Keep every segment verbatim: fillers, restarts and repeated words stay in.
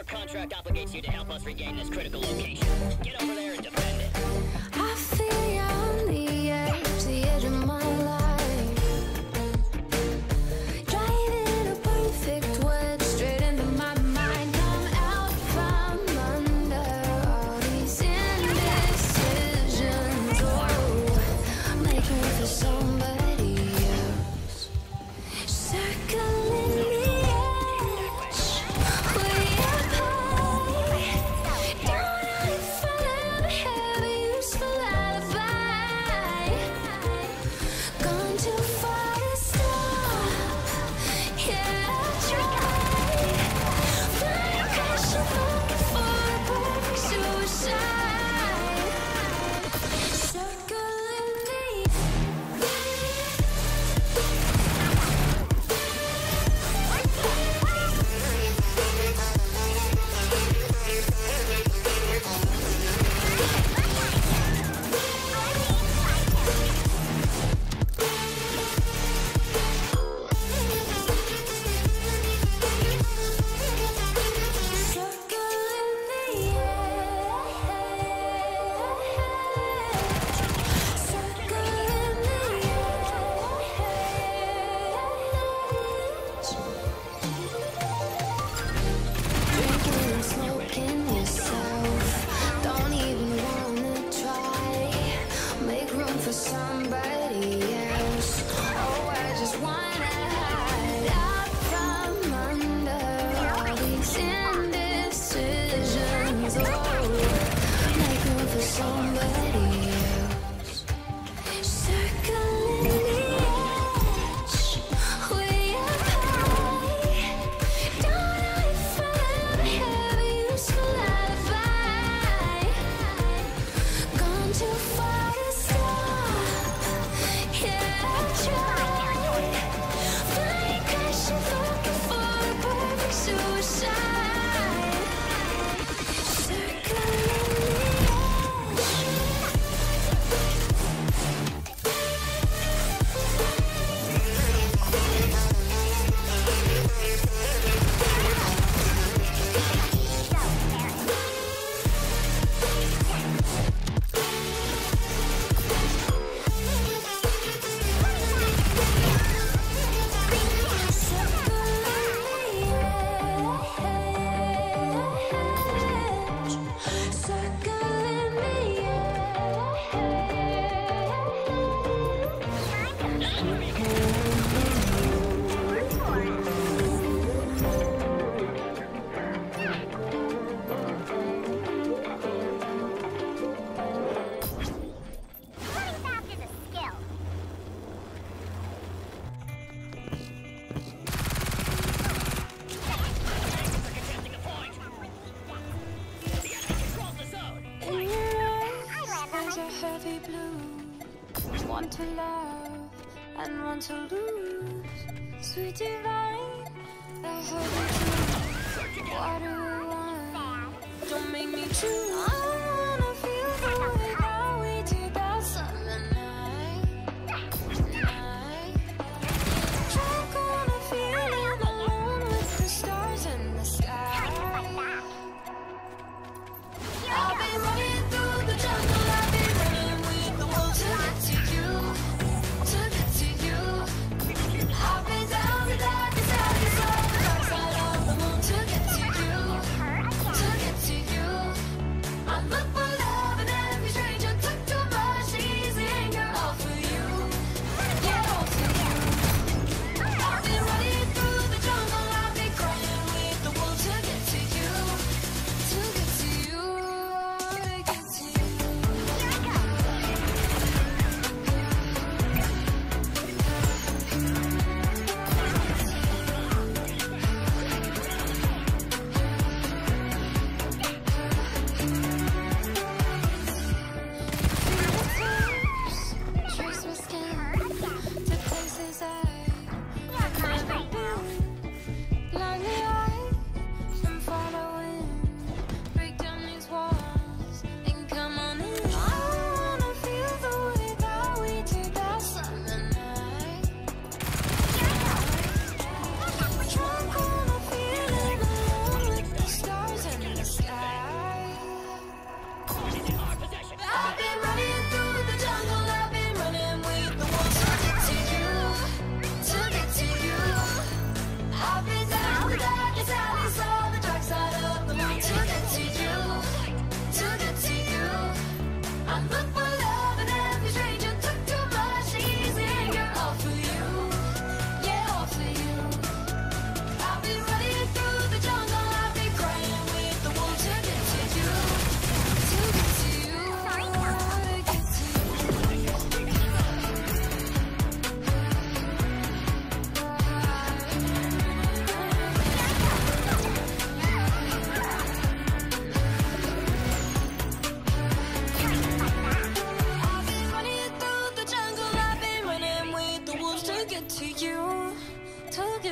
contract obligates you to help us regain this critical location. Get over there and defend it. I feel you on the edge, the edge of my life. Driving a perfect wedge straight into my mind. Come out from under all these indecisions. Oh, making for somebody else. Circling the edge, way up high. Don't I forever have a useful alibi? Gone too far to stop. Yeah, I tried. Flying crashing, looking for a perfect suicide. Circling the drinking and smoking yourself. Don't even wanna try. Make room for somebody else. Oh, I just wanna hide out from under all these indecisions. Oh, make room for somebody else. Circling the edge, way up high. Don't I forever have a useful alibi? Gone too far to stop. Yeah, I tried. Flying crashing, looking for a perfect suicide. Circling the Running fast is a skill. Thanks for contesting a point. The enemy controls the zone. In your eyes, there's a heavy blue. One to love and one to lose. Sweet divine, the heavy truth. Water or wine, don't make me choose. I wanna feel the way that we did that summer night. Night. Drunk on a feeling, alone with the stars in the sky. I've been running through the jungle, I've been running with the wolves to get to you, to get to you. I've been down the darkest alleys of the dark side of the moon to get to you, to get to you. I'm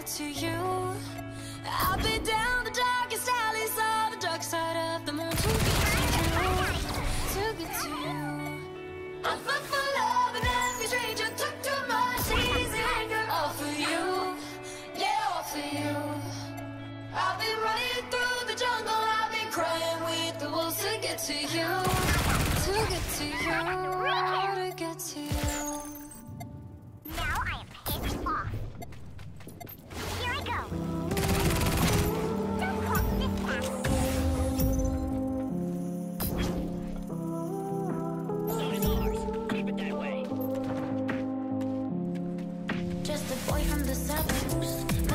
get to you. I'll be down the darkest alleys of the dark side of the moon to get to you, to get to you. I fell for love and every stranger took too much easy anger. All for you, yeah, all for you. I've been running through the jungle, I've been crying with the wolves to get to you, to get to you, to get to you. Now I am pissed off. Here I go. Don't call this cat. Zone is ours. Keep it that way. Just a boy from the suburbs.